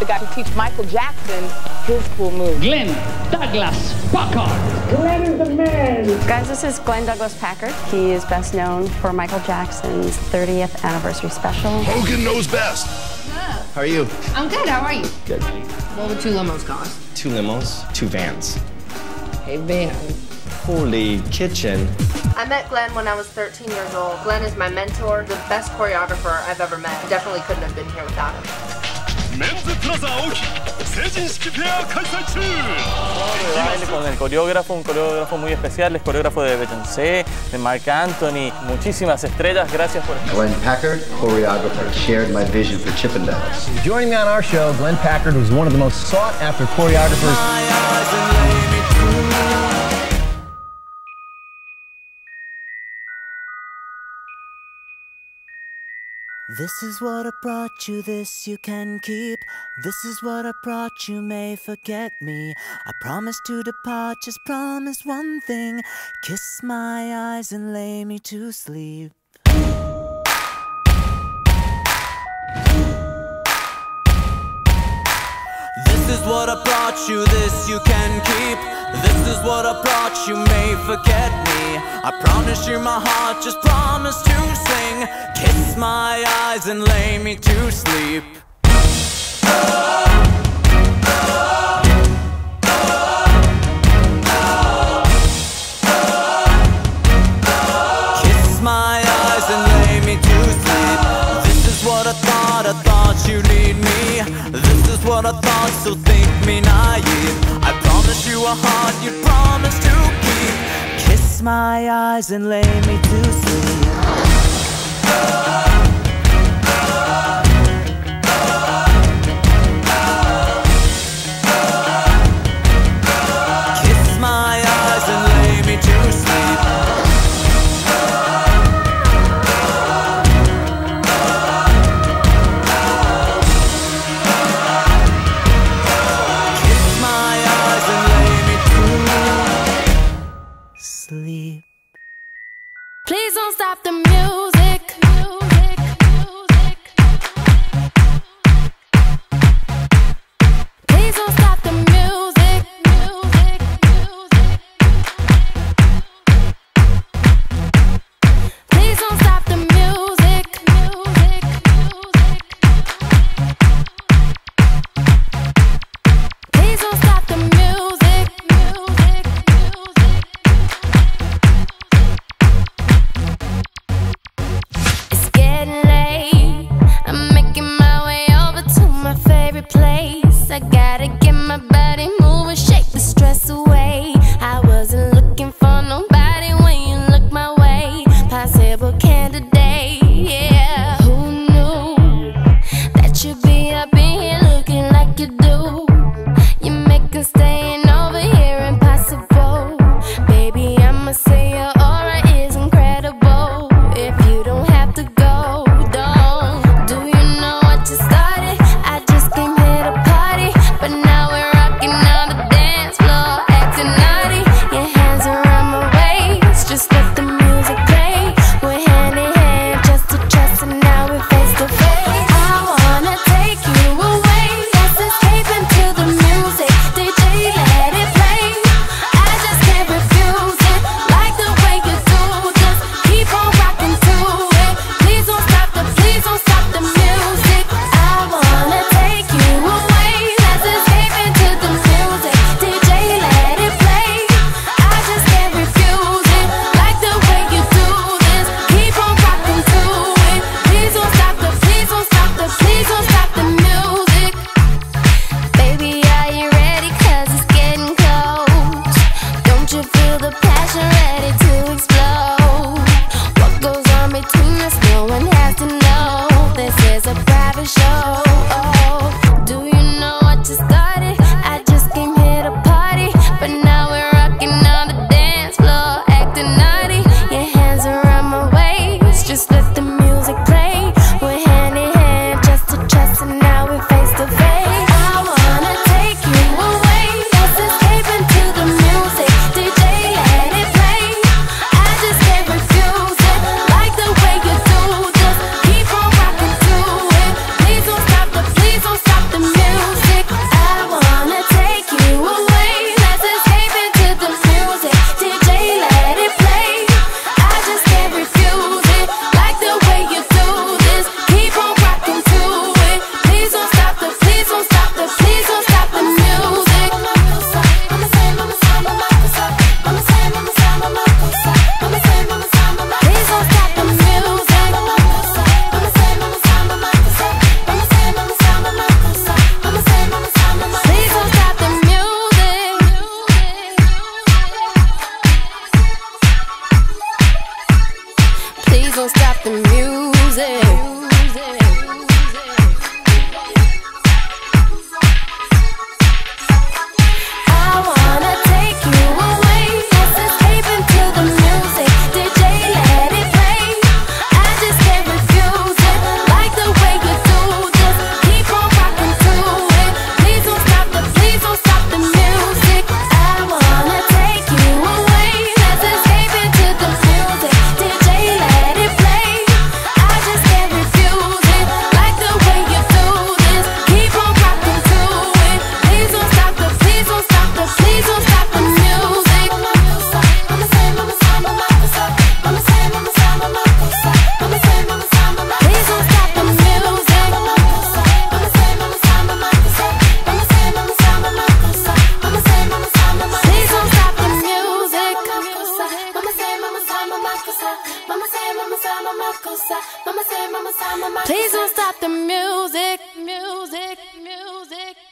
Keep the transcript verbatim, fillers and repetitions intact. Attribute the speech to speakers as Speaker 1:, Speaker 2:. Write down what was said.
Speaker 1: the guy who teach Michael Jackson his cool moves.
Speaker 2: Glenn Douglas Packard.
Speaker 3: Glenn is the man.
Speaker 4: Guys, this is Glenn Douglas Packard. He is best known for Michael Jackson's thirtieth anniversary special.
Speaker 5: Hogan knows best.
Speaker 6: Hello.
Speaker 5: How are you?
Speaker 6: I'm good. How are you?
Speaker 5: Good.
Speaker 6: What would two limos cost?
Speaker 7: Two limos, two vans.
Speaker 6: Hey, van.
Speaker 7: Holy kitchen.
Speaker 8: I met Glenn when I was thirteen years old. Glenn is my mentor, the best choreographer I've ever met. Definitely couldn't have been here without him.
Speaker 9: Baile con el coreógrafo, un coreógrafo muy especial, es coreógrafo de Beyoncé, de Marc Anthony, muchísimas estrellas. Gracias por estar.
Speaker 10: Glenn Packard, choreographer, shared my vision for Chippendales.
Speaker 11: Joining me on our show, Glenn Packard was one of the most sought-after choreographers.
Speaker 12: This is what I brought you, this you can keep. This is what I brought you, may forget me. I promise to depart, just promise one thing. Kiss my eyes and lay me to sleep. This is what I brought you, this you can keep. This is what I brought you, may forget me. I promise you my heart, just promise to sing. Kiss my eyes and lay me to sleep. Kiss my eyes and lay me to sleep. This is what I thought, I thought you need me. This is what I thought, so think me naive. I promise you a heart you promise to keep. Kiss my eyes and lay me to sleep. Kiss my eyes and lay me to sleep. Sleep.
Speaker 13: Please don't stop the music. Please don't stop the music. Please don't stop the music. Please don't stop the music. please don't stop the music. I wanna take you away, let's escape into the music. D J, let it play, I just can't refuse it. Like the way you do this, keep on rocking to it. Please don't stop the, please don't stop the music. I wanna take you away, let's escape into the music. D J, let it play, I just can't refuse it. Like the way you do this, keep on rocking to it. Please don't stop the, please don't stop the, please don't stop the music. Mama say, mama say, mama say, mama say, mama say, mama say, mama say, mama say, mama say, please don't stop the music. Mama say, mama say, mama say, mama say, mama say, mama say, mama say, mama say, mama say, please don't stop the music. Mama say, mama say, mama say, mama say, mama say, mama say, mama say, mama say, mama say, please don't stop the music. Music, music.